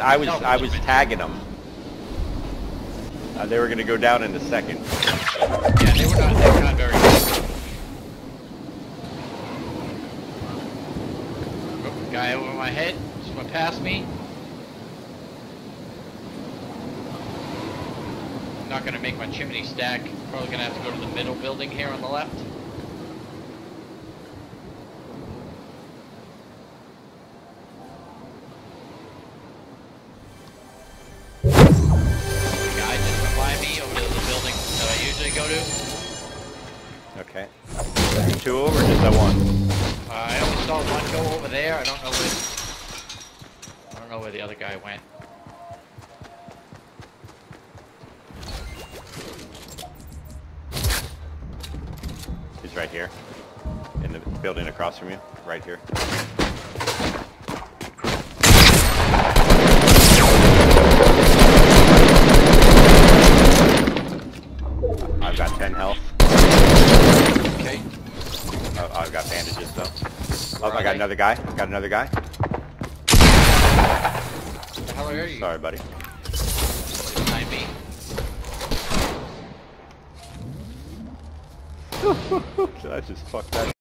I was tagging them. They were gonna go down in a second. Yeah, they were not very good. Oh, guy over my head, just went past me. I'm not gonna make my chimney stack. Probably gonna have to go to the middle building here on the left. Go to. Okay. Two over, or just that one? I only saw one go over there. I don't know where the other guy went. He's right here, in the building across from you, right here. I've got 10 health. Okay. Oh, I've got bandages though. Oh, I got another guy. Got another guy. What the hell are you? Sorry, buddy. Behind me. I just fucked that.